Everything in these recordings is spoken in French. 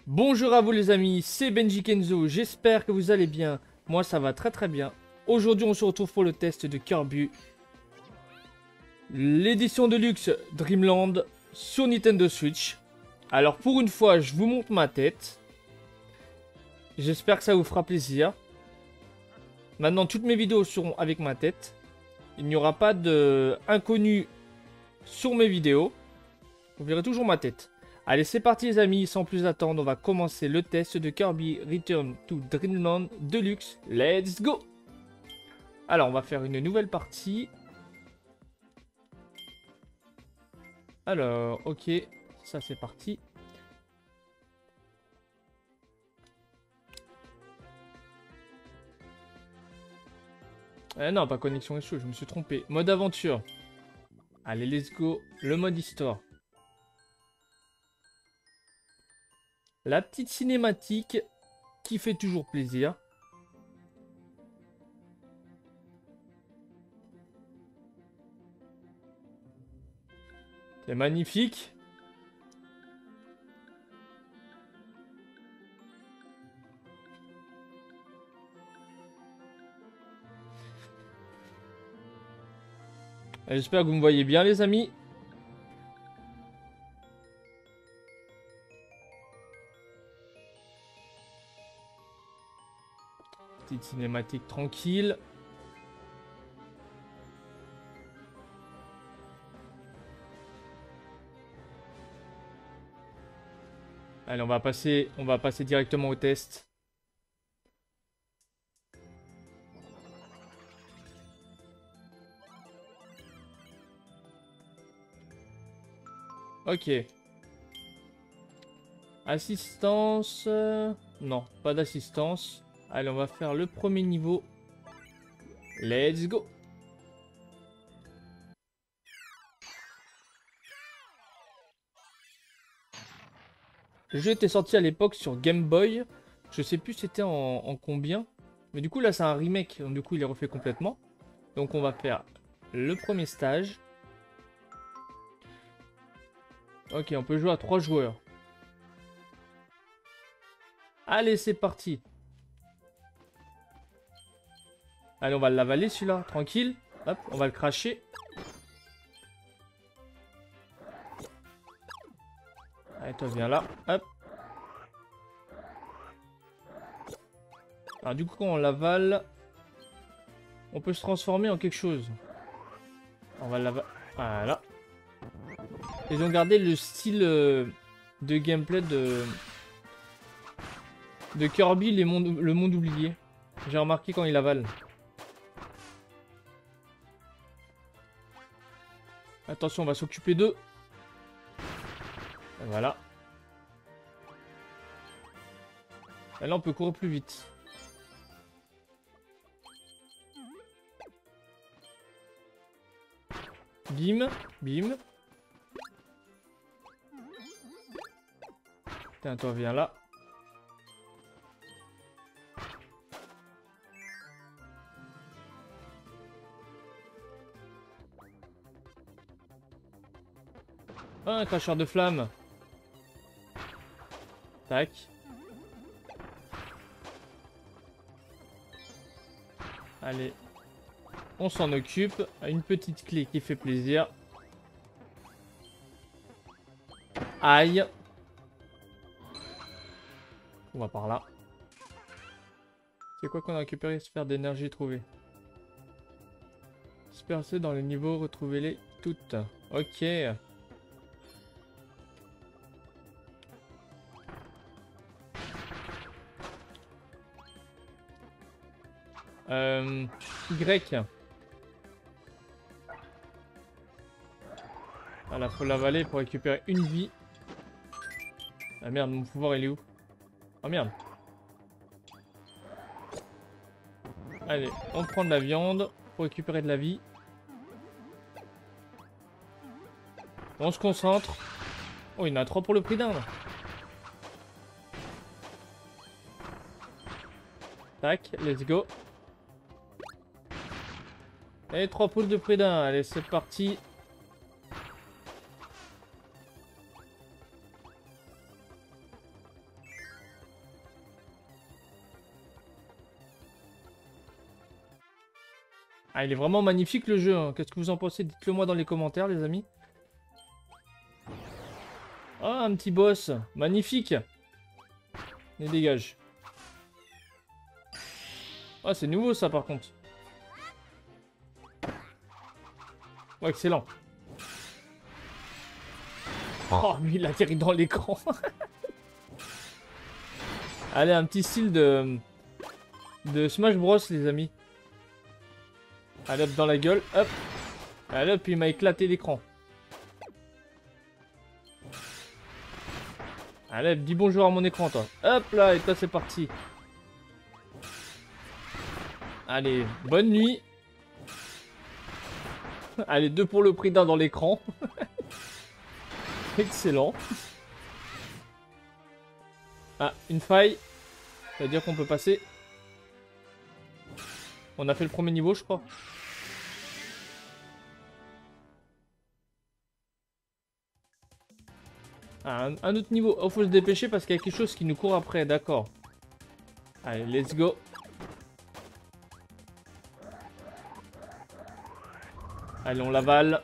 Bonjour à vous les amis, c'est Benji Kenzo, j'espère que vous allez bien. Moi ça va très bien. Aujourd'hui on se retrouve pour le test de Kirby, l'édition de luxe Dreamland sur Nintendo Switch. Alors pour une fois je vous montre ma tête. J'espère que ça vous fera plaisir. Maintenant toutes mes vidéos seront avec ma tête. Il n'y aura pas de inconnu sur mes vidéos. Vous verrez toujours ma tête. Allez, c'est parti les amis, sans plus attendre, on va commencer le test de Kirby Return to Dreamland Deluxe. Let's go! Alors, on va faire une nouvelle partie. Alors, ok, ça c'est parti. Non, pas connexion échouée, je me suis trompé. Mode aventure. Allez, let's go. Le mode histoire. La petite cinématique qui fait toujours plaisir. C'est magnifique. J'espère que vous me voyez bien les amis. Petite cinématique tranquille. Allez, on va passer directement au test. Ok. Assistance. Non, pas d'assistance. Allez, on va faire le premier niveau. Let's go. Le jeu était sorti à l'époque sur Game Boy. Je sais plus c'était en combien. Mais du coup là c'est un remake. Donc du coup il est refait complètement. Donc on va faire le premier stage. Ok, on peut jouer à 3 joueurs. Allez, c'est parti. Allez, on va l'avaler celui-là, tranquille. Hop, on va le cracher. Allez, toi viens là. Hop. Alors du coup quand on l'avale, on peut se transformer en quelque chose. On va l'avaler. Voilà. Ils ont gardé le style de gameplay de Kirby, le monde oublié. J'ai remarqué quand il avale. Attention, on va s'occuper d'eux. Voilà. Et là, on peut courir plus vite. Bim, bim. Tiens, toi, viens là. Ah, un cracheur de flammes. Tac. Allez. On s'en occupe. Une petite clé qui fait plaisir. Aïe. On va par là. C'est quoi qu'on a récupéré? Sphère d'énergie trouvée. Dispersées dans les niveaux, retrouvez-les toutes. Ok. Y. Voilà, faut l'avaler pour récupérer une vie. Ah merde, mon pouvoir il est où? Ah merde. Allez, on prend de la viande pour récupérer de la vie. On se concentre. Oh, il y en a 3 pour le prix d'un. Tac, let's go. Et 3 poules de prix d'un. Allez, c'est parti. Ah, il est vraiment magnifique le jeu. Hein. Qu'est-ce que vous en pensez? Dites-le moi dans les commentaires, les amis. Ah, un petit boss. Magnifique. Et dégage. Ah, c'est nouveau ça par contre. Oh, excellent. Oh, lui, il atterrit dans l'écran. Allez, un petit style de Smash Bros, les amis. Allez, hop, dans la gueule. Hop. Allez, hop, il m'a éclaté l'écran. Allez, dis bonjour à mon écran, toi. Hop là, et toi, c'est parti. Allez, bonne nuit. Allez, 2 pour le prix d'un dans l'écran. Excellent. Ah, une faille. C'est-à-dire qu'on peut passer. On a fait le premier niveau, je crois. Ah, un autre niveau. Oh, faut se dépêcher parce qu'il y a quelque chose qui nous court après, d'accord. Allez, let's go. Allez, on l'avale.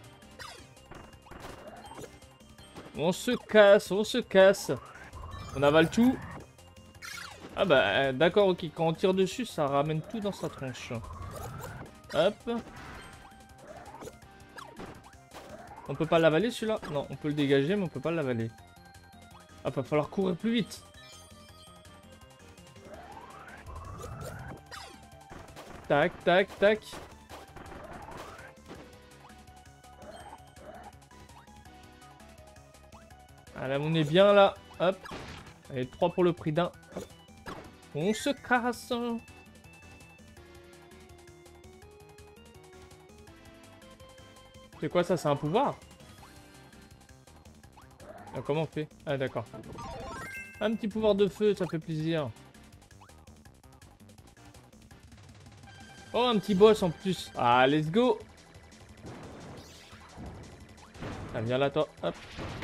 On se casse, on se casse. On avale tout. Ah bah, d'accord, ok. Quand on tire dessus, ça ramène tout dans sa tronche. Hop. On peut pas l'avaler celui-là? Non, on peut le dégager, mais on peut pas l'avaler. Ah, va falloir courir plus vite. Tac, tac, tac. Allez, on est bien là. Hop. Allez, 3 pour le prix d'un. On se casse. C'est quoi ça? C'est un pouvoir? Ah, comment on fait? Ah, d'accord. Un petit pouvoir de feu, ça fait plaisir. Oh, un petit boss en plus. Ah, let's go. Ah, viens là, toi. Hop.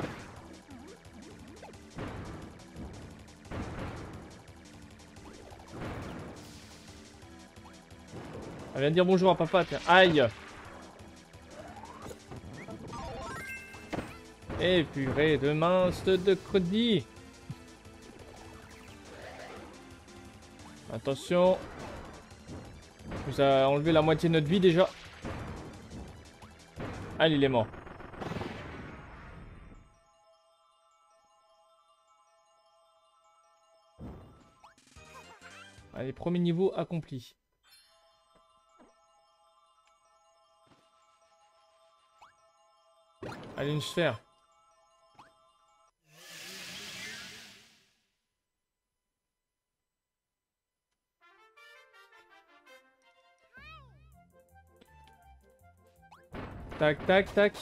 Ah, viens dire bonjour à papa, tiens. Aïe. Et purée de mince de credit. Attention. Il nous a enlevé la moitié de notre vie déjà. Allez, il est mort. Allez, premier niveau accompli. Allez, une sphère. Tac, tac, tac.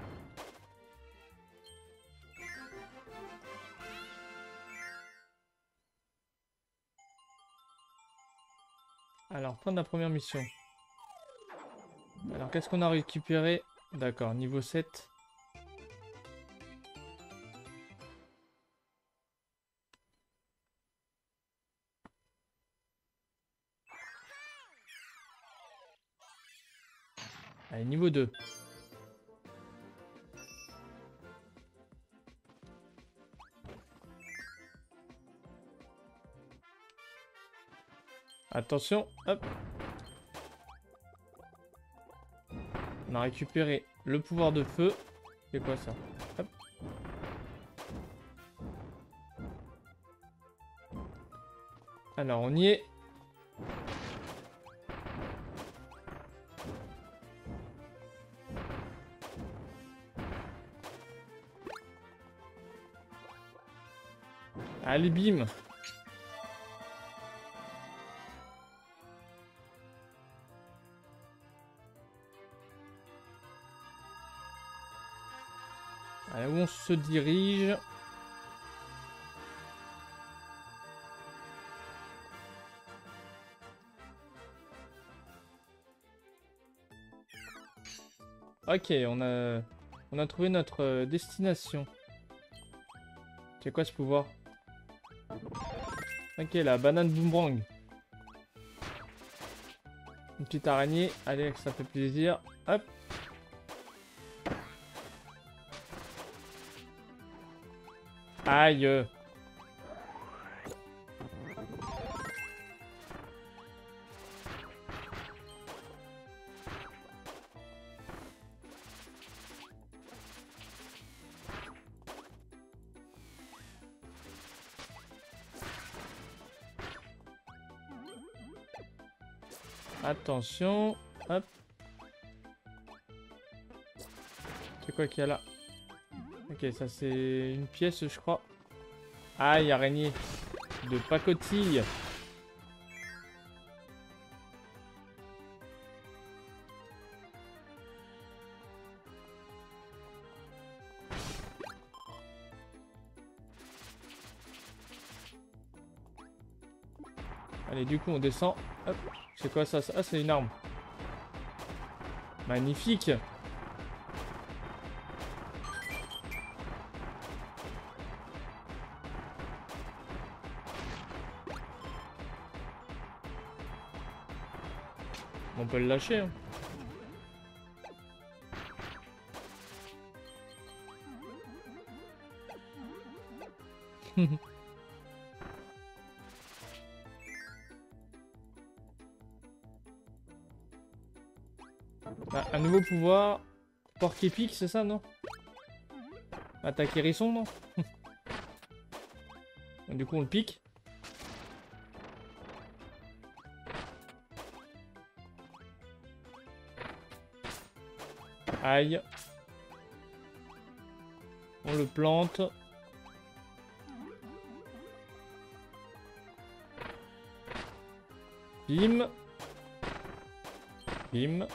Alors, fin de la première mission. Alors, qu'est-ce qu'on a récupéré? D'accord, niveau 7. Allez, niveau 2. Attention, hop. On a récupéré le pouvoir de feu. C'est quoi ça? Hop. Alors, on y est. Allez, bim. Allez, où on se dirige? Ok, on a trouvé notre destination. C'est quoi ce pouvoir? Ok, la banane boomerang. Une petite araignée. Allez, ça fait plaisir. Hop. Aïe. Attention. Hop. C'est quoi qu'il y a là? Ok, ça c'est une pièce, je crois. Aïe, araignée. De pacotille. Allez, du coup, on descend. Hop. C'est quoi ça? Ah, c'est une arme. Magnifique. On peut le lâcher. Hein. Ah, un nouveau pouvoir. Porc épique, c'est ça, non? Attaque hérisson, non? Du coup, on le pique. Aïe. On le plante. Bim. Bim.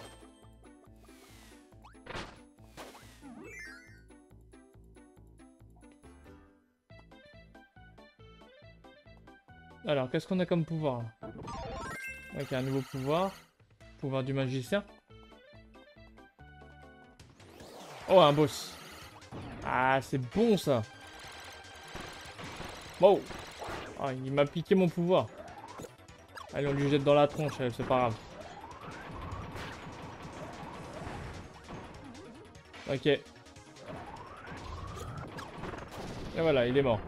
Alors, qu'est-ce qu'on a comme pouvoir là? Ok, un nouveau pouvoir. Pouvoir du magicien. Oh, un boss. Ah, c'est bon ça. Wow. Ah, il m'a piqué mon pouvoir. Allez, on lui jette dans la tronche, c'est pas grave. Ok. Et voilà, il est mort.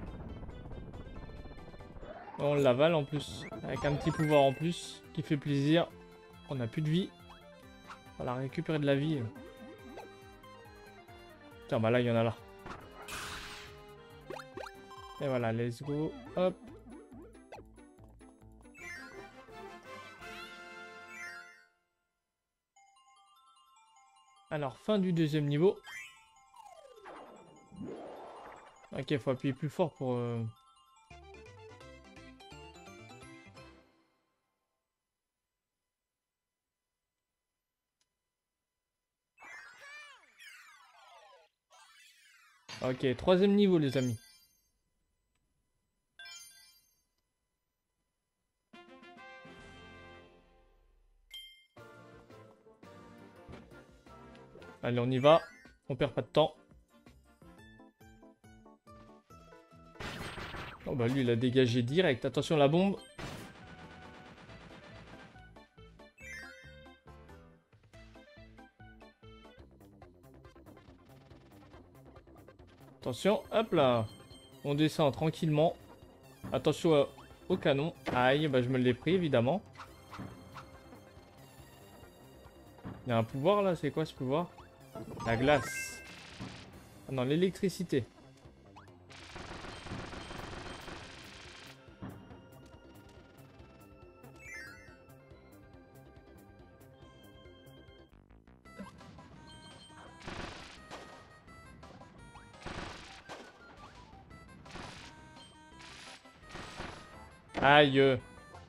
On l'avale en plus. Avec un petit pouvoir en plus qui fait plaisir. On n'a plus de vie. On va récupérer de la vie. Tiens, bah là, il y en a là. Et voilà, let's go. Hop. Alors, fin du deuxième niveau. Ok, faut appuyer plus fort pour... Ok, troisième niveau, les amis. Allez, on y va. On perd pas de temps. Oh bah lui, il a dégagé direct. Attention, la bombe. Attention, hop là. On descend tranquillement. Attention au canon. Aïe, bah je me l'ai pris, évidemment. Il y a un pouvoir là, c'est quoi ce pouvoir? La glace. Ah non, l'électricité. Aïe.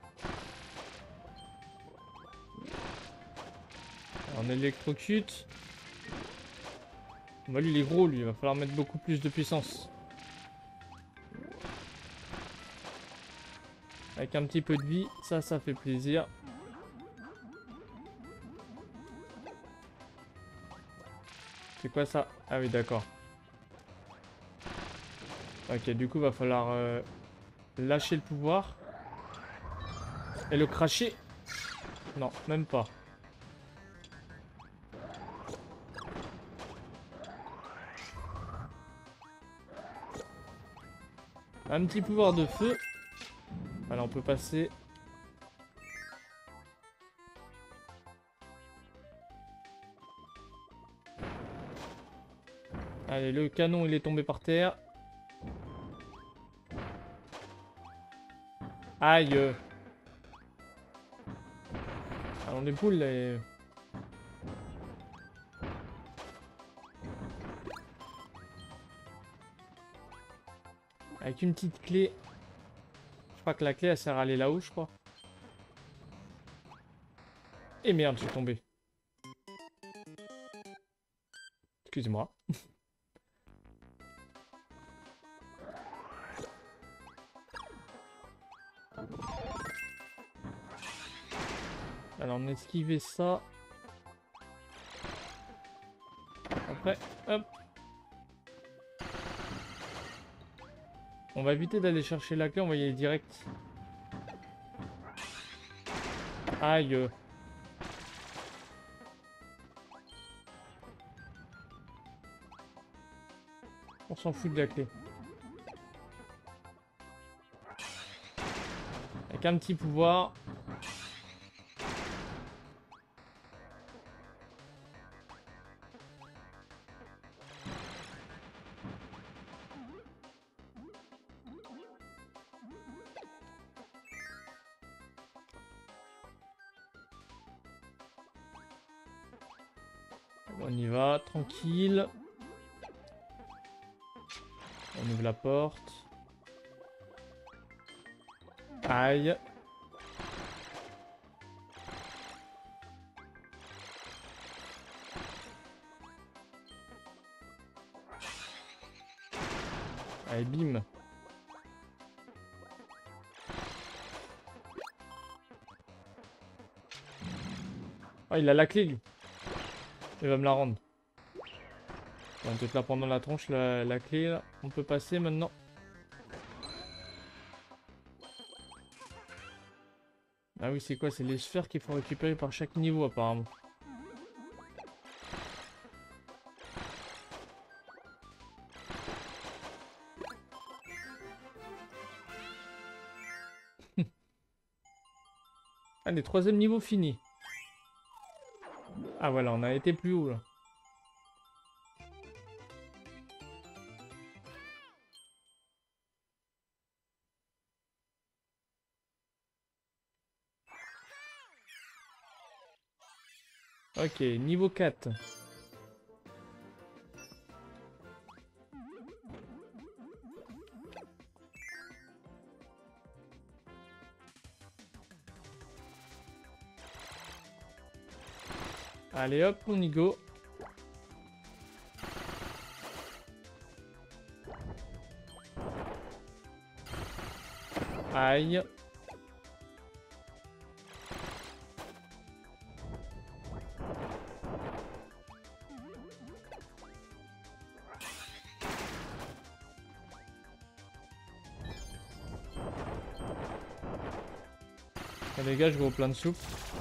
On électrocute. Bah lui il est gros lui, il va falloir mettre beaucoup plus de puissance. Avec un petit peu de vie, ça fait plaisir. C'est quoi ça? Ah oui d'accord. Ok, du coup va falloir lâcher le pouvoir. Et le cracher. Non, même pas. Un petit pouvoir de feu. Voilà, on peut passer. Allez, le canon, il est tombé par terre. Aïe. Alors, les poules, là... Avec une petite clé. Je crois que la clé, elle sert à aller là-haut, je crois. Et merde, je suis tombé. Excusez-moi. Alors, on a esquivé ça. Après, hop. On va éviter d'aller chercher la clé, on va y aller direct. Aïe. On s'en fout de la clé. Avec un petit pouvoir. On y va, tranquille. On ouvre la porte. Aïe. Allez, bim. Oh, il a la clé, lui. Il va me la rendre. On va peut-être la prendre dans la tronche, la clé, là. On peut passer maintenant. Ah oui, c'est quoi? C'est les sphères qu'il faut récupérer par chaque niveau, apparemment. Allez, troisième niveau fini. Ah voilà, on a été plus haut, là. Ok, niveau 4. Allez hop, on y go. Aïe. Ah, les gars, je vais au plein de soupe.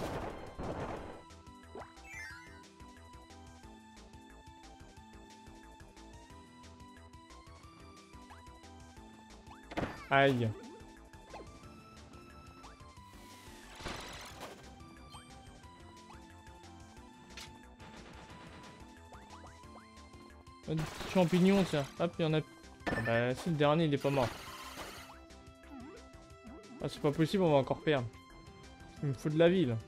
Aïe. Un petit champignon, tiens. Hop, il y en a. Ah bah, si le dernier, il est pas mort. Ah, c'est pas possible, on va encore perdre. Il me faut de la vie, là.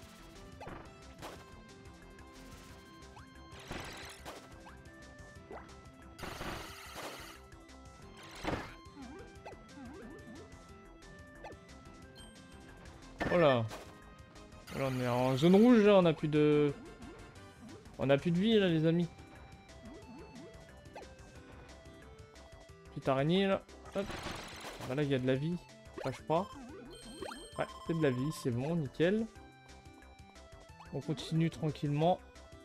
Oh là. Là, on est en zone rouge, là, on a plus de... On a plus de vie, là, les amis. Petite araignée, là. Hop. Voilà, il y a de la vie. Enfin, je crois. Ouais, c'est de la vie, c'est bon, nickel. On continue tranquillement.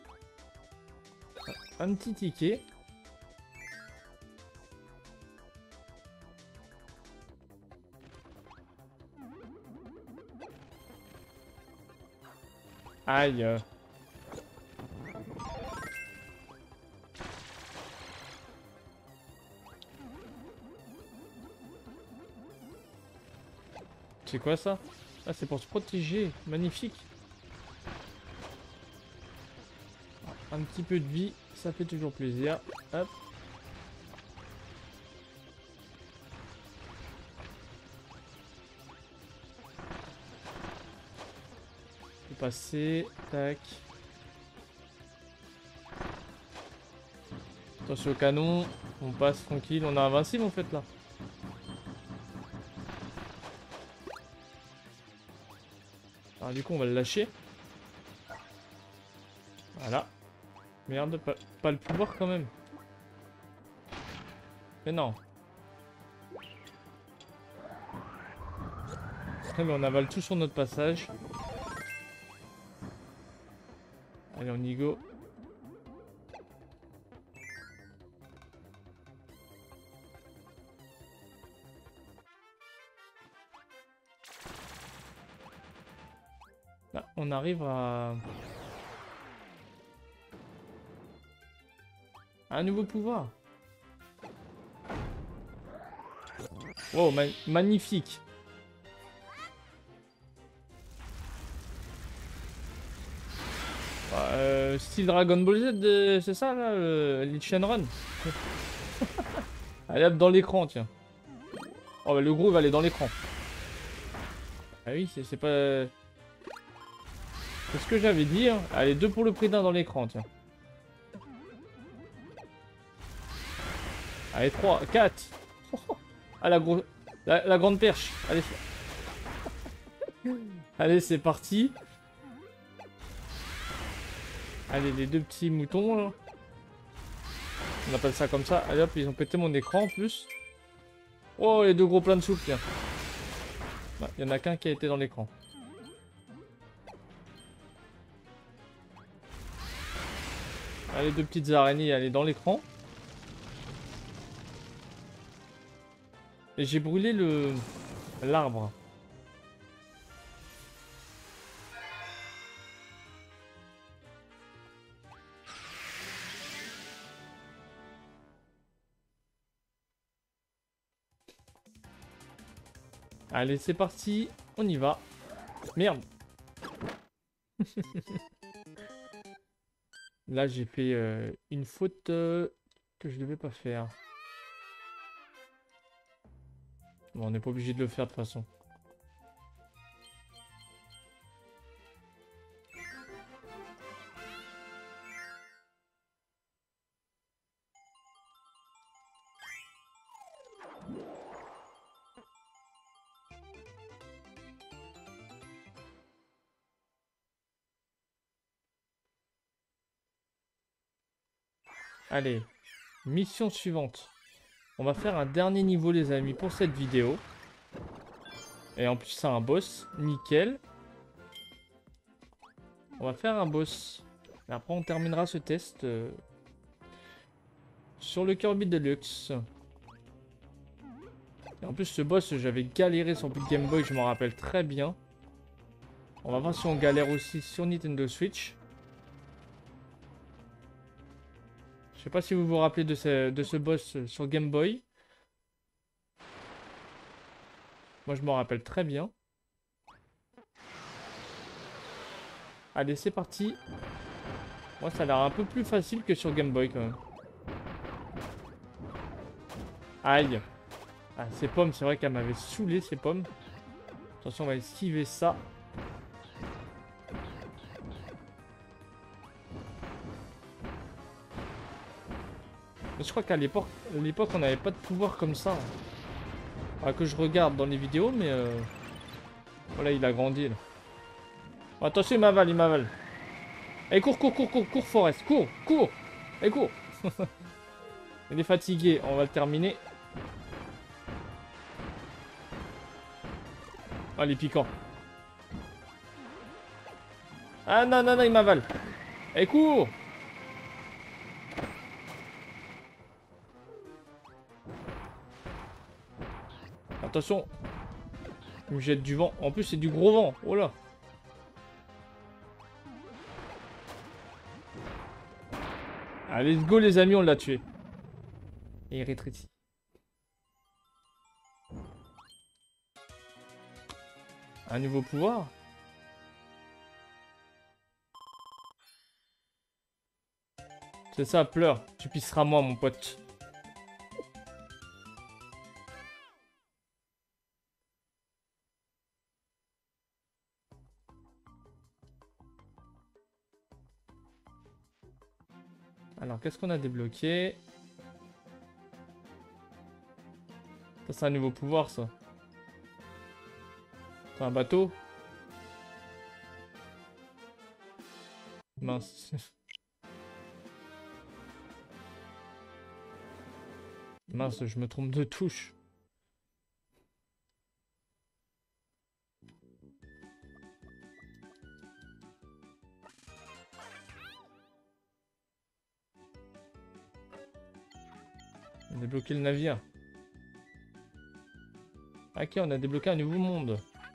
Un petit ticket. Aïe. C'est quoi ça? Ah, c'est pour se protéger. Magnifique. Un petit peu de vie, ça fait toujours plaisir. Hop. Je vais passer. Tac. Attention au canon. On passe tranquille. On est invincible en fait là. Alors du coup on va le lâcher. Voilà. Merde, pas le pouvoir quand même. Mais non. Mais on avale tout sur notre passage. Allez, on y go. Là, on arrive à un nouveau pouvoir. Wow, magnifique. Style Dragon Ball Z, c'est ça là, le Shenron. Allez hop, dans l'écran, tiens. Oh bah le gros va aller dans l'écran. Ah oui, c'est pas... C'est ce que j'avais dit, hein. Allez, 2 pour le prix d'un dans l'écran, tiens. Allez, 3, 4. Ah, la grande perche. Allez, allez, c'est parti. Allez, les 2 petits moutons, là. On appelle ça comme ça. Allez, hop, ils ont pété mon écran, en plus. Oh, les 2 gros plats de soupe, tiens. Il y en a qu'un qui a été dans l'écran. Allez, 2 petites araignées, allez, dans l'écran. Et j'ai brûlé l'arbre. Allez, c'est parti. On y va. Merde. Là, j'ai fait une faute que je devais pas faire. Bon, on n'est pas obligé de le faire de toute façon. Allez, mission suivante. On va faire un dernier niveau les amis pour cette vidéo. Et en plus c'est un boss, nickel. On va faire un boss. Et après on terminera ce test sur le Kirby Deluxe. Et en plus ce boss j'avais galéré sur le Game Boy, je m'en rappelle très bien. On va voir si on galère aussi sur Nintendo Switch. Je sais pas si vous vous rappelez de ce boss sur Game Boy. Moi je m'en rappelle très bien. Allez c'est parti. Moi ça a l'air un peu plus facile que sur Game Boy quand même. Aïe. Ah ces pommes c'est vrai qu'elles m'avaient saoulé ces pommes. Attention on va esquiver ça. Je crois qu'à l'époque on n'avait pas de pouvoir comme ça. Ah, que je regarde dans les vidéos, mais voilà, il a grandi là. Oh, attention, il m'avale, il m'avale. Allez, cours, Forest, cours. Allez, cours. Il est fatigué, on va le terminer. Oh, il est piquant. Ah non, il m'avale. Allez, cours. Attention. Il me jette du vent. En plus, c'est du gros vent. Oh là. Allez, let's go les amis, on l'a tué. Et il rétrécit. Un nouveau pouvoir? C'est ça, pleure. Tu pisseras moi, mon pote. Alors, qu'est-ce qu'on a débloqué? Ça, c'est un nouveau pouvoir, ça. C'est un bateau? Mince. Mince, je me trompe de touche. On a débloqué le navire. Ok, on a débloqué un nouveau monde.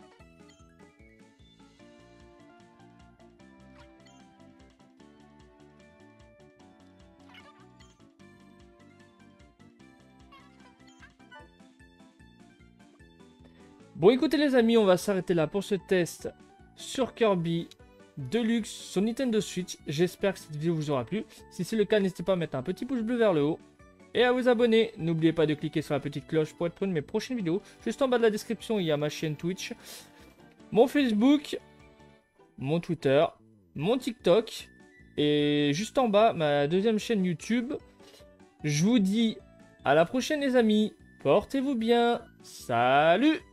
Bon, écoutez les amis, on va s'arrêter là pour ce test sur Kirby Deluxe sur Nintendo Switch. J'espère que cette vidéo vous aura plu. Si c'est le cas, n'hésitez pas à mettre un petit pouce bleu vers le haut et à vous abonner. N'oubliez pas de cliquer sur la petite cloche pour être prêt de mes prochaines vidéos. Juste en bas de la description, il y a ma chaîne Twitch, mon Facebook, mon Twitter, mon TikTok et juste en bas, ma deuxième chaîne YouTube. Je vous dis à la prochaine les amis. Portez-vous bien. Salut!